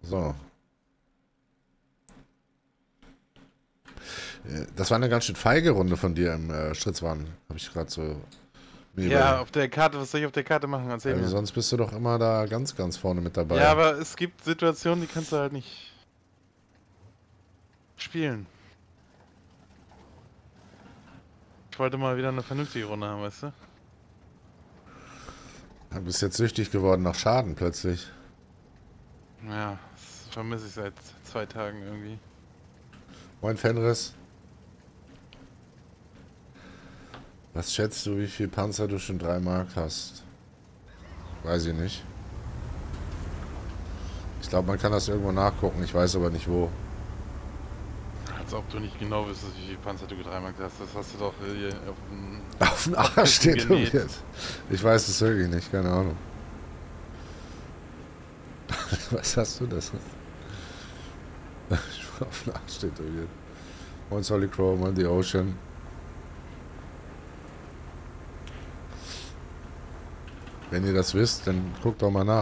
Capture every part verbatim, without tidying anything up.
So. Das war eine ganz schön feige Runde von dir im äh, Schrittwahn. Habe ich gerade so mir Ja, über. auf der Karte, was soll ich auf der Karte machen? Erzähl Also mir. sonst bist du doch immer da ganz, ganz vorne mit Ja, dabei. aber es gibt Situationen, die kannst du halt nicht spielen. Ich wollte mal wieder eine vernünftige Runde haben, weißt du? Du bist jetzt süchtig geworden nach Schaden plötzlich. Ja, das vermisse ich seit zwei Tagen irgendwie. Moin Fenris. Was schätzt du, wie viel Panzer du schon drei Mark hast? Weiß ich nicht. Ich glaube, man kann das irgendwo nachgucken. Ich weiß aber nicht wo. Als ob du nicht genau wüsstest, wie viel Panzer du gedreimal hast. Das hast du doch hier auf dem Auf dem Arsch Abkissen steht genäht. jetzt. Ich weiß es wirklich nicht. Keine Ahnung. Was hast du das? Auf dem Arsch steht hier. Moin Solly Crow, moin The Ocean. Wenn ihr das wisst, dann guckt doch mal nach.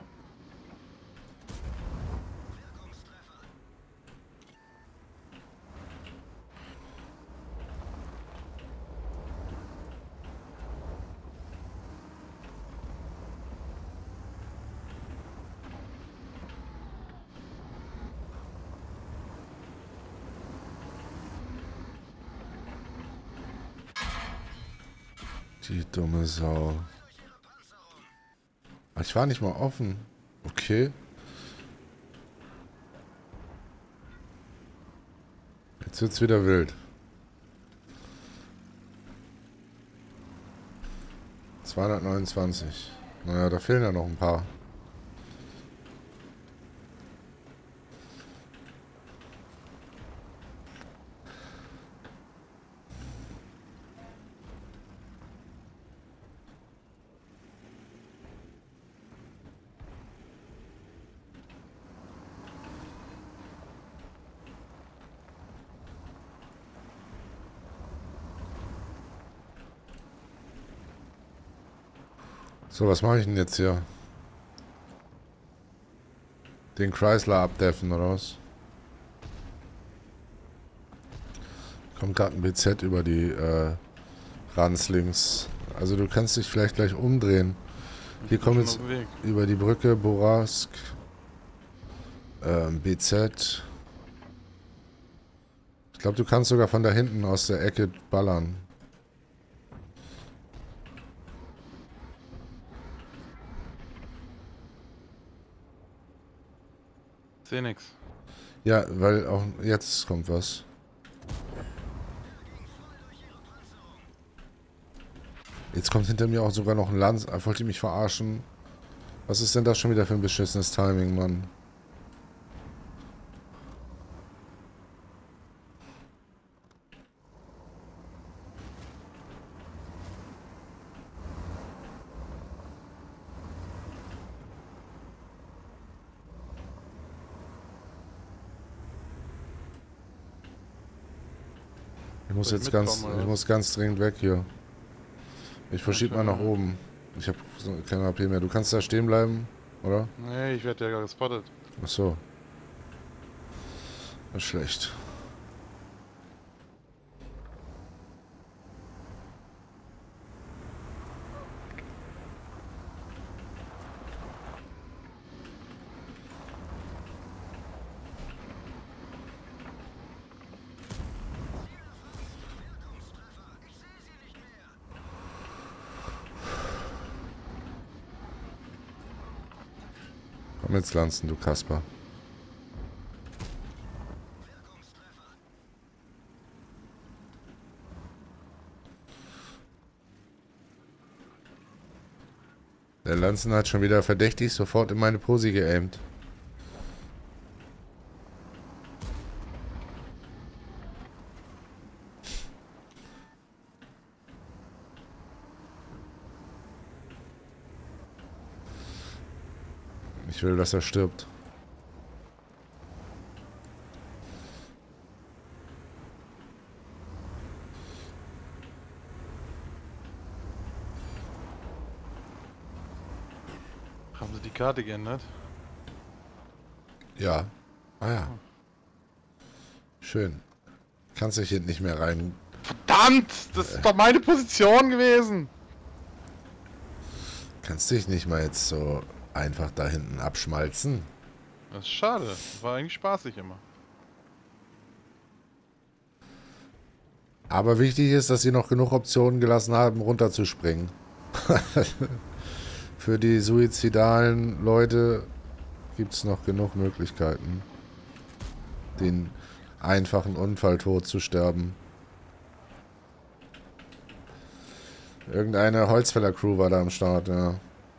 Die dumme Sau. Ach, ich war nicht mal offen. Okay. Jetzt wird's wieder wild. zweihundertneunundzwanzig. Naja, da fehlen ja noch ein paar. So, was mache ich denn jetzt hier? Den Chrysler abdeffen oder was? Kommt gerade ein B Z über die äh, Rans links. Also du kannst dich vielleicht gleich umdrehen. Hier kommen jetzt über die Brücke Borask. Ähm, B Z. Ich glaube, du kannst sogar von da hinten aus der Ecke ballern. Seh nix. Ja, weil auch jetzt kommt was. Jetzt kommt hinter mir auch sogar noch ein Lanz. Wollt ihr mich verarschen? Was ist denn das schon wieder für ein beschissenes Timing, Mann? Ich muss jetzt ganz, ich muss ganz dringend weg hier. Ich verschiebe mal nach oben. Ich habe keine H P mehr. Du kannst da stehen bleiben, oder? Nee, ich werde ja gespottet. Ach so. Das ist schlecht. Komm jetzt, Lanzen, du Kasper. Der Lanzen hat schon wieder verdächtig sofort in meine Posi geaimt. Ich will, dass er stirbt. Haben sie die Karte geändert? Ja. Ah ja. Schön. Kannst dich hinten nicht mehr rein. Verdammt! Das ist doch meine Position gewesen! Kannst dich nicht mal jetzt so einfach da hinten abschmalzen? Das ist schade. Das war eigentlich spaßig immer. Aber wichtig ist, dass sie noch genug Optionen gelassen haben, runterzuspringen. Für die suizidalen Leute gibt es noch genug Möglichkeiten, den einfachen Unfalltod zu sterben. Irgendeine Holzfäller-Crew war da am Start, ja.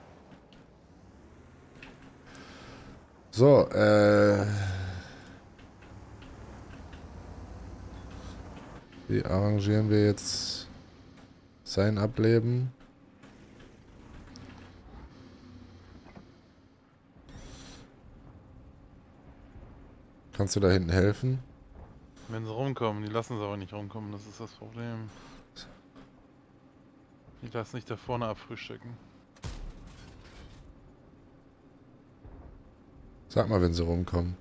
So, äh... wie arrangieren wir jetzt sein Ableben? Kannst du da hinten helfen? Wenn sie rumkommen, die lassen sie aber nicht rumkommen, das ist das Problem. Die lassen nicht da vorne abfrühstücken. Sag mal, wenn sie rumkommen.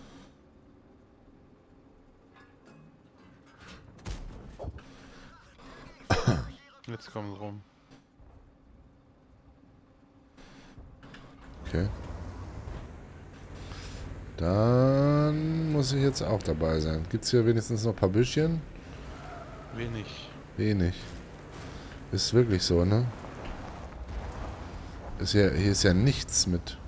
Jetzt kommen sie rum. Okay. Dann muss ich jetzt auch dabei sein. Gibt es hier wenigstens noch ein paar Büschchen? Wenig. Wenig. Ist wirklich so, ne? Ist ja, hier ist ja nichts mit.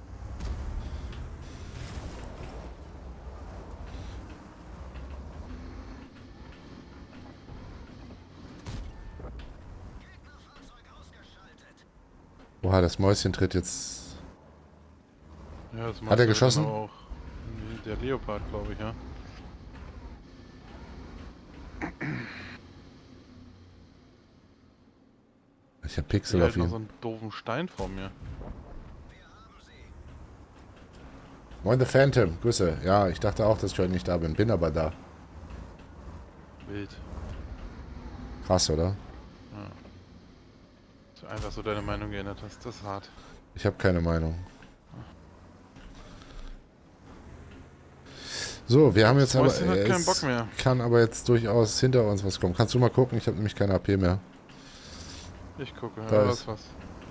Oha, das Mäuschen tritt jetzt. Ja, das Hat er geschossen? Auch der Leopard, glaube ich, ja. Ich hab Pixel Ich auf halt noch ihn. so einen doofen Stein vor mir. Moin, The Phantom. Grüße. Ja, ich dachte auch, dass ich heute nicht da bin. Bin aber da. Wild. Krass, oder? Ja. Dass du einfach so deine Meinung geändert hast, das ist hart. Ich habe keine Meinung. So, wir haben jetzt aber... Mäuschen hat äh, keinen es Bock mehr. kann aber jetzt durchaus hinter uns was kommen. Kannst du mal gucken? Ich habe nämlich keine A P mehr. Ich gucke, Da ja, ist- was was.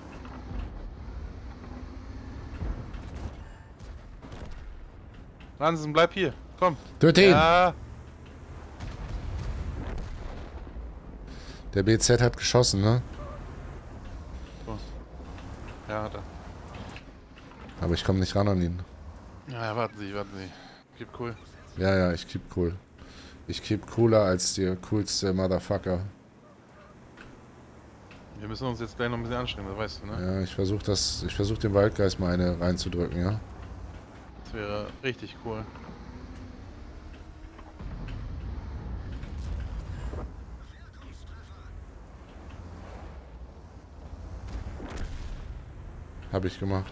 Hansen, bleib hier. Komm. Töte ihn! Ja. Der B Z hat geschossen, ne? Ja, hat er. Aber ich komme nicht ran an ihn. Ja, warten Sie, warten Sie. Gib cool. Ja, ja, ich keep cool. Ich keep cooler als der coolste Motherfucker. Wir müssen uns jetzt gleich noch ein bisschen anstrengen, das weißt du, ne? Ja, ich versuche das... Ich versuche dem Waldgeist mal eine reinzudrücken, ja? Das wäre richtig cool. Habe ich gemacht.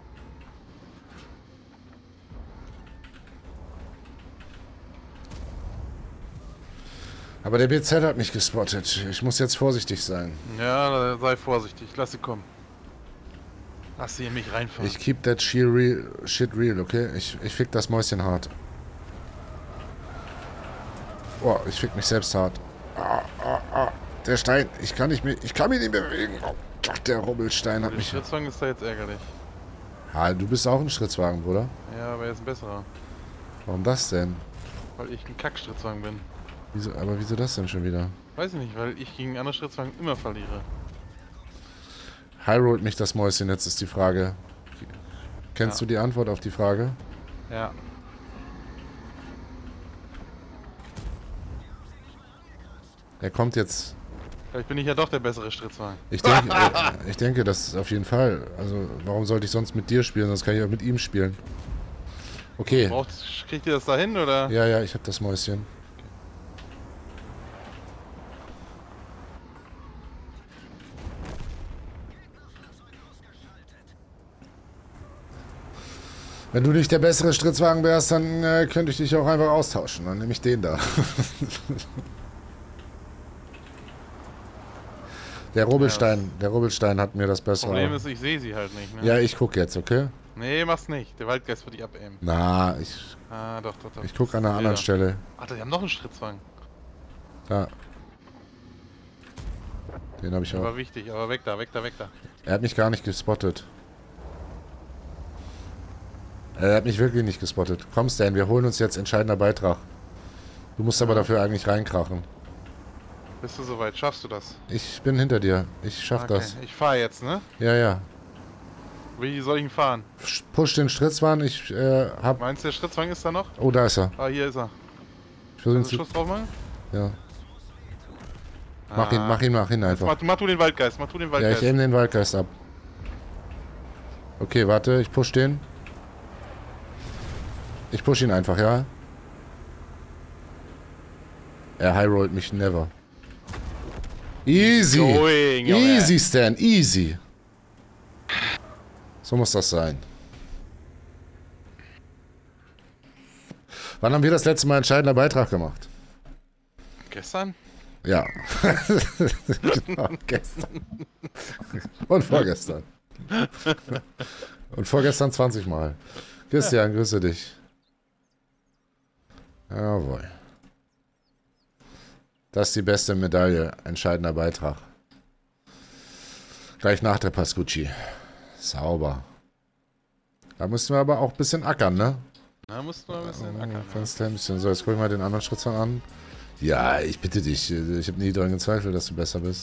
Aber der B Z hat mich gespottet. Ich muss jetzt vorsichtig sein. Ja, sei vorsichtig. Lass sie kommen. Lass sie in mich reinfahren. Ich keep that shit real, shit real, okay? Ich, ich fick das Mäuschen hart. Oh, ich fick mich selbst hart. Ah, ah, ah. Der Stein, ich kann nicht mehr, ich kann mich nicht mehr bewegen. Oh Gott, der Rubbelstein hat Der mich... Schrittzwang ist da jetzt ärgerlich. Ah, du bist auch ein Schrittzwagen, Bruder. Ja, aber er ist ein besserer. Warum das denn? Weil ich ein Kackschrittzwang bin. Wieso, aber wieso das denn schon wieder? Weiß ich nicht, weil ich gegen andere Schrittzwang immer verliere. Hyrule mich das Mäuschen, jetzt ist die Frage. Kennst Ja. du die Antwort auf die Frage? Ja. Er kommt jetzt. Vielleicht bin ich ja doch der bessere Schrittzwang. Ich denke, äh, ich denke, das ist auf jeden Fall. Also, warum sollte ich sonst mit dir spielen? Sonst kann ich auch mit ihm spielen. Okay. Braucht, kriegt ihr das da hin, oder? Ja, ja, ich habe das Mäuschen. Wenn du nicht der bessere Stritzwagen wärst, dann äh, könnte ich dich auch einfach austauschen. Dann nehme ich den da. Der Rubbelstein, der Rubbelstein hat mir das bessere. Problem ist, ich sehe sie halt nicht, ne? Ja, ich gucke jetzt, okay? Nee, mach's nicht. Der Waldgeist wird dich abaimen. Na, ich... Ah, doch, doch, doch. Ich guck an einer anderen Stelle. Ach, die haben noch einen Stritzwagen. Da. Den habe ich auch. Aber wichtig, aber weg da, weg da, weg da. Er hat mich gar nicht gespottet. Er hat mich wirklich nicht gespottet. Komm, Stan, wir holen uns jetzt entscheidender Beitrag. Du musst aber dafür eigentlich reinkrachen. Bist du soweit? Schaffst du das? Ich bin hinter dir. Ich schaff okay. das. Ich fahre jetzt, ne? Ja, ja. Wie soll ich ihn fahren? Push den Stritzwagen. Ich äh, hab... Meinst du, der Stritzwagen ist da noch? Oh, da ist er. Ah, hier ist er. Ich versuche ihn zu... Schuss drauf machen? Ja. Mach ah. ihn, mach ihn, mach ihn einfach. Mach, mach du den Waldgeist, mach du den Waldgeist. Ja, ich aim den Waldgeist ab. Okay, warte, ich push den. Ich push ihn einfach, ja? Er highrollt mich never. Easy! Going, easy, Stan, easy! So muss das sein. Wann haben wir das letzte Mal entscheidender Beitrag gemacht? Gestern? Ja. Genau, gestern. Und vorgestern. Und vorgestern zwanzig Mal. Christian, ja. Grüße dich. Jawohl. Das ist die beste Medaille. Entscheidender Beitrag. Gleich nach der Pascucci. Sauber. Da müssen wir aber auch ein bisschen ackern, ne? Da mussten wir ein bisschen ackern. Ganz ein bisschen. So, jetzt guck ich mal den anderen Schritt an. Ja, ich bitte dich. Ich habe nie daran gezweifelt, dass du besser bist.